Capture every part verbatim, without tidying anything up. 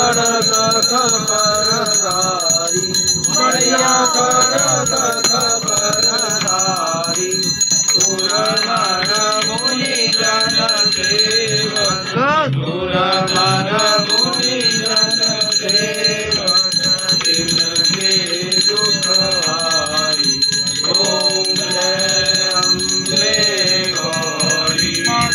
खड़ग खबरदारी, मैया खड़ग खबरदारी। सुर नर मुनि जन सेवक, सुर नर मुनि जन सेवक, जिनके दुख हारी। ओम जय अम्बे गौरी।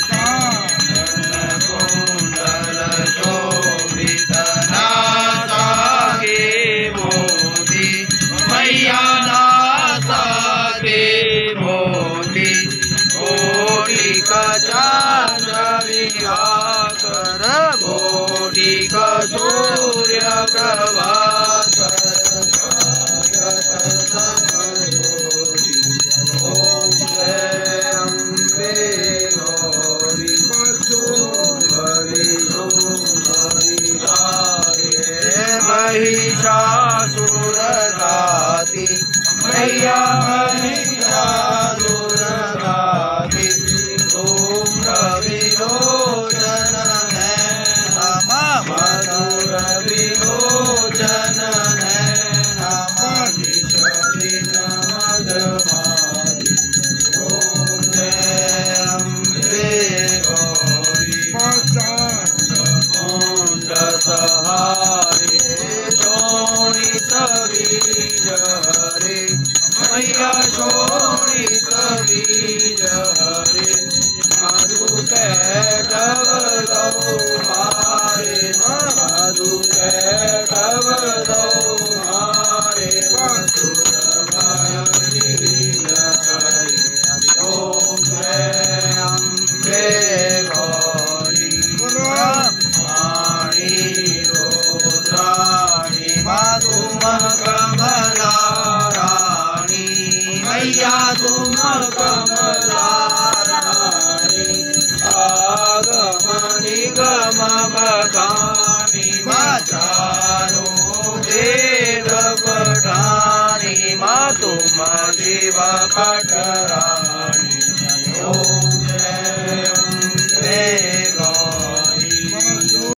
कुंडल शोभित नासा के मोती, मैया नासा के मोती। कोटि का चांदनी आकर, कोटि का सूर्य प्रभाकर। ओम जय अम्बे गौरी। महिषासुर गाती, मैया महिषासुर गाती। धूम्र विलोचन है नम, मधुर विलोचन है नम। किशोरी नमद मारी। ओम जय अम्बे गौरी। मुंड सहारे शोणित बीज हरे, मैया शोणित बीज हरे। मधु कैटव दो मारे, मधु कैटव दो मारे। मधुर भयनी हरे। ओम जय अम्बे गौरी। वाणी रुद्राणी तुम कमला रानी, मैया तुम कमला